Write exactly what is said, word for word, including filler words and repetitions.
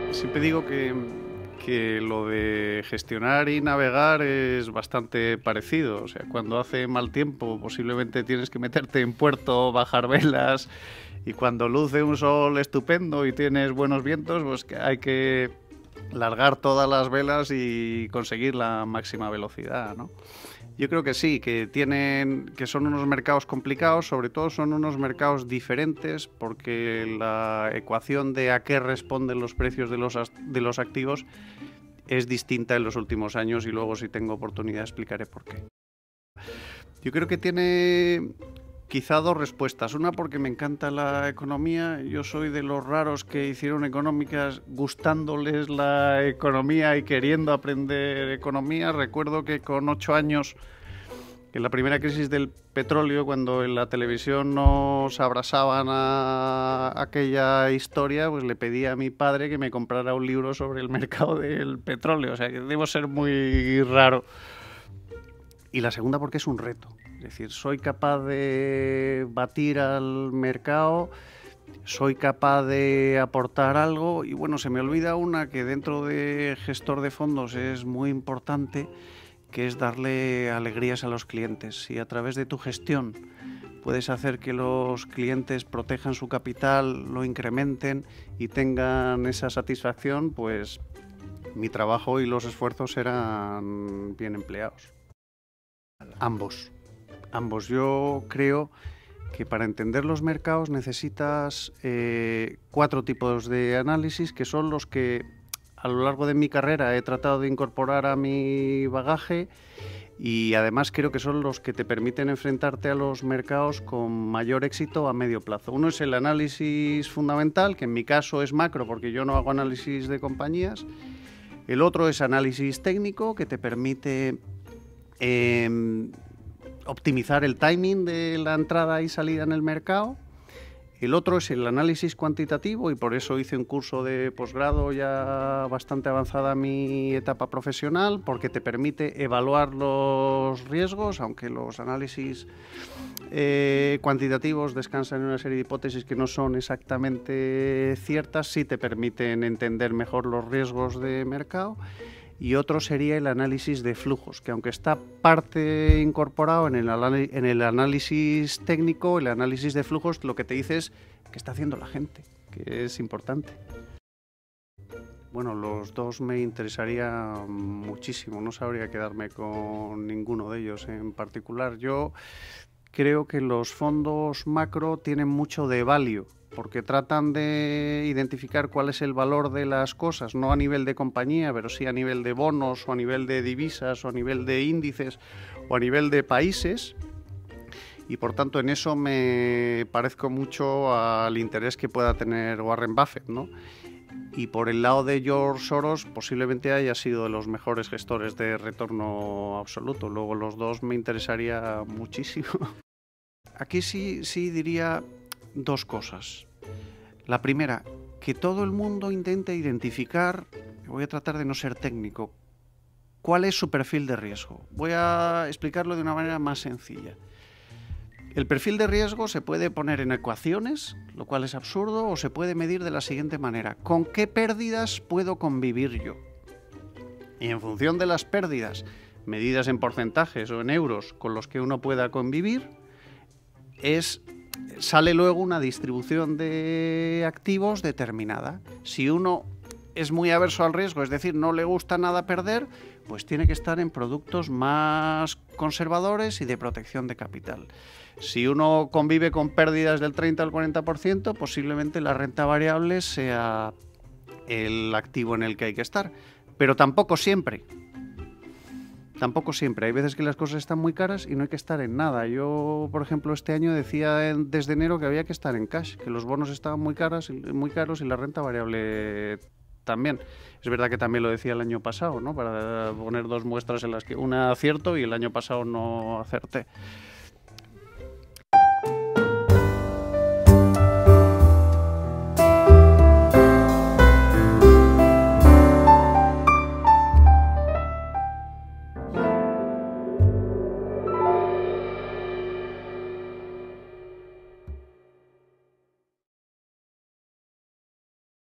Siempre digo que, que lo de gestionar y navegar es bastante parecido. O sea, cuando hace mal tiempo posiblemente tienes que meterte en puerto, bajar velas, y cuando luce un sol estupendo y tienes buenos vientos, pues que hay que largar todas las velas y conseguir la máxima velocidad, ¿no? Yo creo que sí, que tienen, que son unos mercados complicados, sobre todo son unos mercados diferentes, porque la ecuación de a qué responden los precios de los, de los activos es distinta en los últimos años, y luego, si tengo oportunidad, explicaré por qué. Yo creo que tiene quizá dos respuestas. Una, porque me encanta la economía. Yo soy de los raros que hicieron económicas gustándoles la economía y queriendo aprender economía. Recuerdo que con ocho años, en la primera crisis del petróleo, cuando en la televisión nos abrazaban a aquella historia, pues le pedí a mi padre que me comprara un libro sobre el mercado del petróleo. O sea, que debo ser muy raro. Y la segunda, porque es un reto. Es decir, soy capaz de batir al mercado, soy capaz de aportar algo, y bueno, se me olvida una que dentro de gestor de fondos es muy importante, que es darle alegrías a los clientes. Si a través de tu gestión puedes hacer que los clientes protejan su capital, lo incrementen y tengan esa satisfacción, pues mi trabajo y los esfuerzos serán bien empleados. Ambos. Ambos. Yo creo que para entender los mercados necesitas eh, cuatro tipos de análisis, que son los que a lo largo de mi carrera he tratado de incorporar a mi bagaje, y además creo que son los que te permiten enfrentarte a los mercados con mayor éxito a medio plazo. Uno es el análisis fundamental, que en mi caso es macro, porque yo no hago análisis de compañías. El otro es análisis técnico, que te permite eh, optimizar el timing de la entrada y salida en el mercado. El otro es el análisis cuantitativo, y por eso hice un curso de posgrado ya bastante avanzada en mi etapa profesional, porque te permite evaluar los riesgos, aunque los análisis eh, cuantitativos descansan en una serie de hipótesis que no son exactamente ciertas, sí te permiten entender mejor los riesgos de mercado. Y otro sería el análisis de flujos, que aunque está parte incorporado en el, en el análisis técnico, el análisis de flujos lo que te dice es qué está haciendo la gente, que es importante. Bueno, los dos me interesaría muchísimo, no sabría quedarme con ninguno de ellos en particular. Yo creo que los fondos macro tienen mucho de value, porque tratan de identificar cuál es el valor de las cosas, no a nivel de compañía, pero sí a nivel de bonos, o a nivel de divisas, o a nivel de índices, o a nivel de países, y por tanto en eso me parezco mucho al interés que pueda tener Warren Buffett, ¿no? Y por el lado de George Soros, posiblemente haya sido de los mejores gestores de retorno absoluto. Luego los dos me interesaría muchísimo. Aquí sí, sí diría dos cosas. La primera, que todo el mundo intente identificar, voy a tratar de no ser técnico, cuál es su perfil de riesgo. Voy a explicarlo de una manera más sencilla. El perfil de riesgo se puede poner en ecuaciones, lo cual es absurdo, o se puede medir de la siguiente manera: ¿con qué pérdidas puedo convivir yo? Y en función de las pérdidas, medidas en porcentajes o en euros, con los que uno pueda convivir, es... sale luego una distribución de activos determinada. Si uno es muy averso al riesgo, es decir, no le gusta nada perder, pues tiene que estar en productos más conservadores y de protección de capital. Si uno convive con pérdidas del treinta al cuarenta por ciento, posiblemente la renta variable sea el activo en el que hay que estar. Pero tampoco siempre. Tampoco siempre. Hay veces que las cosas están muy caras y no hay que estar en nada. Yo, por ejemplo, este año decía en, desde enero que había que estar en cash, que los bonos estaban muy caros, muy caros y la renta variable también. Es verdad que también lo decía el año pasado, ¿no? Para poner dos muestras en las que una acierto y el año pasado no acerté.